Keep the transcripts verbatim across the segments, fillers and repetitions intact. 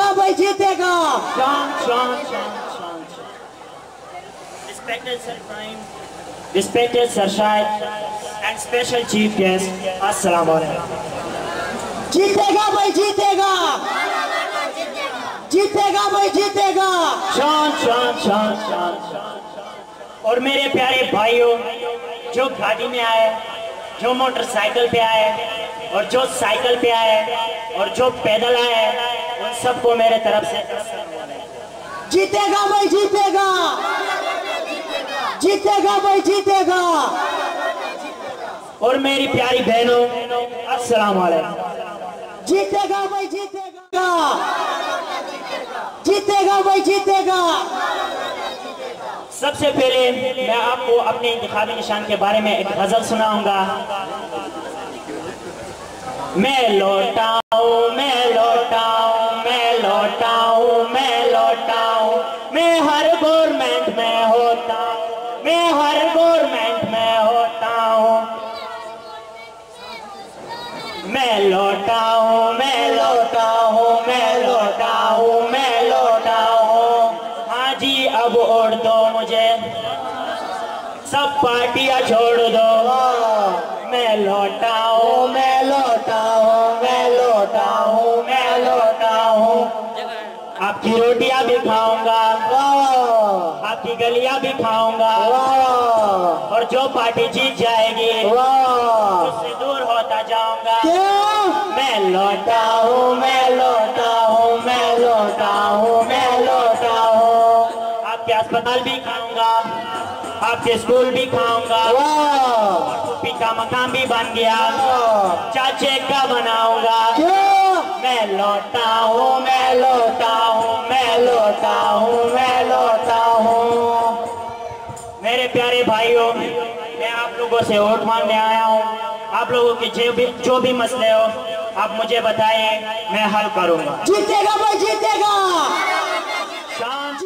जीतेगा भाई जीतेगा। शांत शांत शांत शांत। Respected Sir Prime, respected Sir Shahid and special chief guest, अस्सलाम वालेकुम। जीतेगा भाई जीतेगा, जीतेगा भाई जीतेगा। शांत शांत शांत शांत। और मेरे प्यारे भाइयों, जो गाड़ी में आए, जो मोटरसाइकिल पे आए और जो साइकिल पे आए और जो पैदल आए, उन सबको मेरे तरफ से जीतेगा भाई जीतेगा, जीतेगा भाई जीतेगा। और मेरी प्यारी बहनों, अस्सलाम वालेकुम। जीतेगा भाई जीतेगा, जीतेगा भाई जीतेगा। सबसे पहले मैं आपको अपने इंतखाबी निशान के बारे में एक गजल सुनाऊंगा। मैं लौटाऊं मैं लौटाऊं मैं लौटाऊं मैं लौटाऊं, मैं हर गवर्नमेंट में होता हूं, मैं हर गवर्नमेंट में होता हूं। मैं लौटाऊं मैं लौटाऊं मैं लौटाऊं मैं लौटाऊं। हाँ जी, अब ओढ़ दो मुझे, सब पार्टियां छोड़ दो। मैं लौटाऊं मैं लौटाऊं मैं लौटाऊं मैं लौटाऊं। आपकी रोटियां भी खाऊंगा, आपकी गलियां भी खाऊंगा, और जो पार्टी जीत जाएगी उससे दूर होता जाऊंगा। मैं लौटा हूँ मैं लौटा हूँ मैं लौटा हूँ मैं लौटा हूँ। आपके अस्पताल भी खाऊंगा, आपके स्कूल भी खाऊंगा, टोपी का मकान भी बन गया, चाचे का बनाऊंगा। मैं लौटा हूँ मैं लौटा हूँ मैं लौटा हूँ मैं लौटा हूँ। मेरे प्यारे भाइयों, मैं आप लोगों से वोट मांगने आया हूँ। आप लोगों के जो भी जो भी मसले हो आप मुझे बताइए, मैं हल करूंगा। जीतेगा भाई जीतेगा। शांत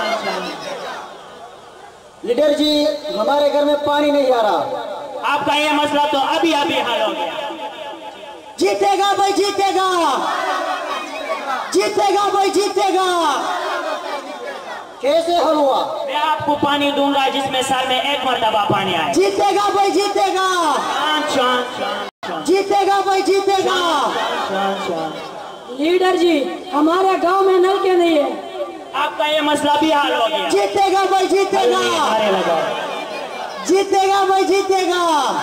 लीडर जी, हमारे घर में पानी नहीं आ रहा। आपका ये मसला तो अभी अभी हल हो गया। जीतेगा भाई जीतेगा, जीतेगा भाई जीतेगा। कैसे हल हुआ? मैं आपको पानी दूंगा जिसमें साल में एक मरतबा पानी आए। जीतेगा भाई जीतेगा, शांत शांत शांत। जीतेगा भाई जीतेगा। शांत शांत। लीडर जी, हमारे गांव में नलके नहीं है। आपका ये मसला भी हल हो गया। जीतेगा भाई जीतेगा, अरे लगा। जीतेगा भाई जीतेगा।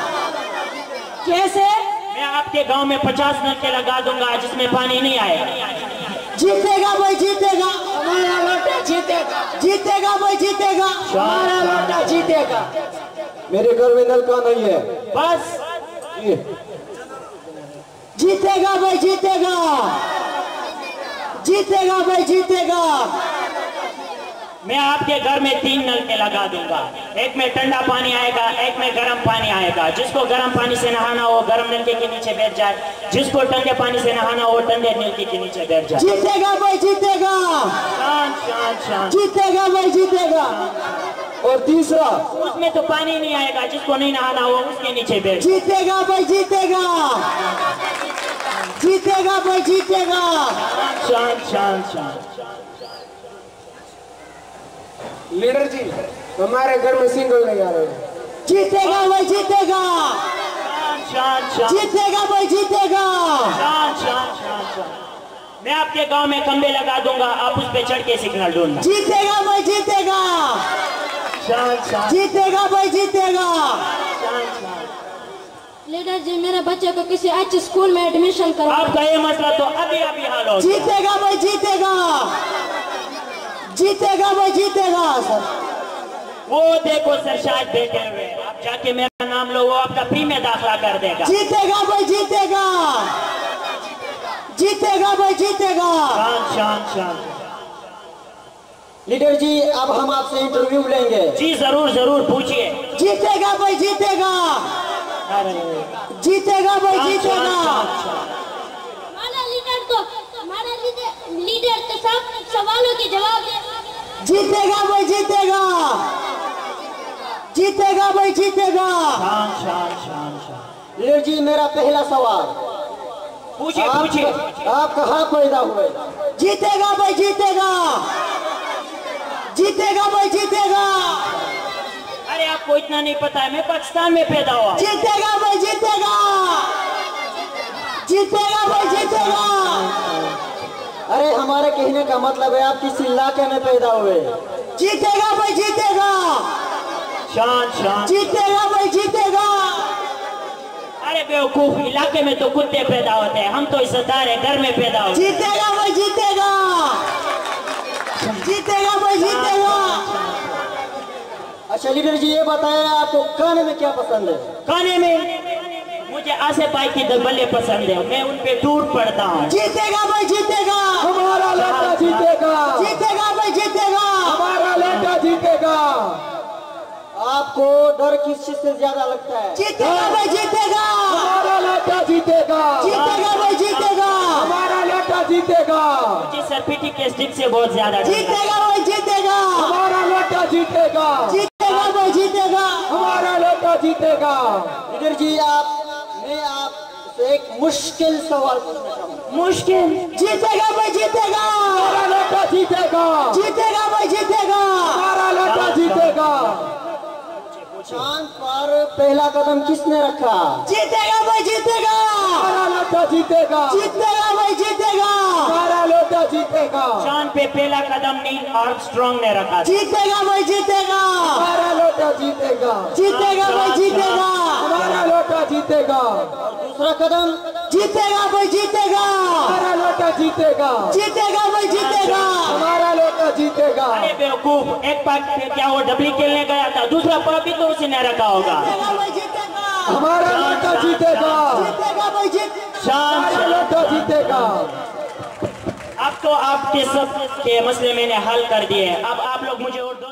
कैसे? मैं आपके गांव में पचास नलके लगा दूंगा जिसमें पानी नहीं आएगा। जीतेगा भाई जीतेगा, हमारा लोटा जीतेगा, जीतेगा भाई जीतेगा, हमारा लोटा जीतेगा। मेरे घर में नलका नहीं है। बस जीतेगा भाई जीतेगा, जीतेगा भाई जीतेगा। मैं आपके घर में तीन नलके लगा दूंगा, एक में ठंडा पानी आएगा, एक में गर्म पानी आएगा। जिसको गर्म पानी से नहाना हो गर्म नलके के नीचे बैठ जाए, जिसको ठंडे पानी से नहाना हो ठंडे नलके के नीचे बैठ जाए। जीतेगा भाई जीतेगा, शांत शांत शांत। जीतेगा भाई जीतेगा। और तीसरा, उसमें तो पानी नहीं आएगा, जिसको नहीं नहाना हो उसके नीचे बैठ। जीतेगा भाई जीतेगा, जीतेगा भाई जीतेगा। शांत शांत शांत। लीडर जी, हमारे घर में सिंगल नहीं आ रहे। जीतेगा भाई जीतेगा, शांत शांत। जीतेगा भाई जीतेगा। शांत शांत शांत। मैं आपके गांव में खंबे लगा दूंगा, आप उस पे चढ़ के सिग्नल ढूंढना। जीतेगा भाई जीतेगा, शांत शांत। जीतेगा भाई जीतेगा। शांत शांत। लीडर जी, मेरे बच्चे को किसी अच्छे स्कूल में एडमिशन करो। आपका ये मसला तो अभी अभी हल हो गया। जीतेगा भाई जीतेगा, जीतेगा भाई जीतेगा। सर वो देखो सर शायद बैठे हुए, आप जाके मेरा नाम लो, वो आपका फ्री में दाखिला कर देगा। जीतेगा भाई जीतेगा, जीतेगा भाई जीतेगा। शांत शांत शांत। लीडर जी, अब हम आपसे इंटरव्यू लेंगे। जी जरूर जरूर पूछिए। जीतेगा भाई जीतेगा, जीतेगा भाई जीतेगा। हमारा लीडर तो हमारा लीडर लीडर तो सब सवालों के जवाब दे। जीतेगा भाई जीतेगा, जीतेगा भाई जीतेगा। शांत शांत शांत शांत। लीडर जी, मेरा पहला सवाल, पूछिए आप, पूछिए। आप कहाँ पैदा हुए? जीतेगा भाई जीतेगा, जीतेगा भाई जीतेगा, अरे आपको इतना नहीं पता है, मैं पाकिस्तान में पैदा हुआ। जीतेगा भाई जीतेगा, जीतेगा भाई जीतेगा। अरे हमारे कहने का मतलब है आप किस इलाके में पैदा हुए। जीतेगा भाई जीतेगा, शान शान, जीतेगा भाई जीतेगा। अरे बेवकूफ, इलाके में तो कुत्ते पैदा होते हैं, हम तो इज्जतदार है, घर में पैदा होते हैं। जीतेगा भाई जीतेगा, जीतेगा भाई जीतेगा। अच्छा लीडर जी ये बताएं आपको खाने में क्या पसंद है। खाने में मुझे आसे पाई की दलबले पसंद है, मैं उन पे टूट पड़ता हूँ। जीतेगा भाई जीतेगा, हमारा लड़का जीतेगा, जीतेगा भाई जीतेगा, हमारा लड़का जीतेगा। आपको डर किस चीज से ज्यादा लगता है। जीतेगा भाई जीतेगा, हमारा लड़का जीतेगा, जीतेगा भाई जीतेगा, हमारा लड़का जीतेगा, मुझे सरपीटी के स्टिक से बहुत ज्यादा डर है। जीतेगा भाई जीतेगा, हमारा लड़का जीतेगा, जीतेगा भाई जीतेगा। हमारा लड़का जीतेगा। लीडर जी आप मैं आपसे एक मुश्किल सवाल पूछना चाहूँगा। मुश्किल। जीतेगा भाई जीतेगा, हमारा लड़का जीतेगा, जीतेगा भाई जीतेगा, हमारा लड़का जीतेगा। चांद पर पहला कदम किसने रखा। जीतेगा भाई जीतेगा, हमारा लड़का जीतेगा, जीतेगा भाई जीतेगा, हमारा लड़का जीतेगा। चांद पे पहला कदम नील आर्मस्ट्रांग ने रखा था। जीतेगा भाई जीतेगा, हमारा लड़का जीतेगा, जीतेगा भाई जीतेगा, हमारा लड़का जीतेगा। दूसरा कदम जीतेगा भाई जीतेगा, हमारा लड़का जीतेगा, जीतेगा भाई जीतेगा, हमारा लड़का जीतेगा। अरे बेवकूफ, एक पाक पे क्या वो डबली खेलने गया था, दूसरा पाक भी तो उसने रखा होगा। जीतेगा भाई जीतेगा, हमारा लड़का जीतेगा, जीतेगा भाई जीत शान हमारा शान। लड़का जीतेगा। अब तो आपके सब के मसले मैंने हल कर दिए, अब आप लोग मुझे और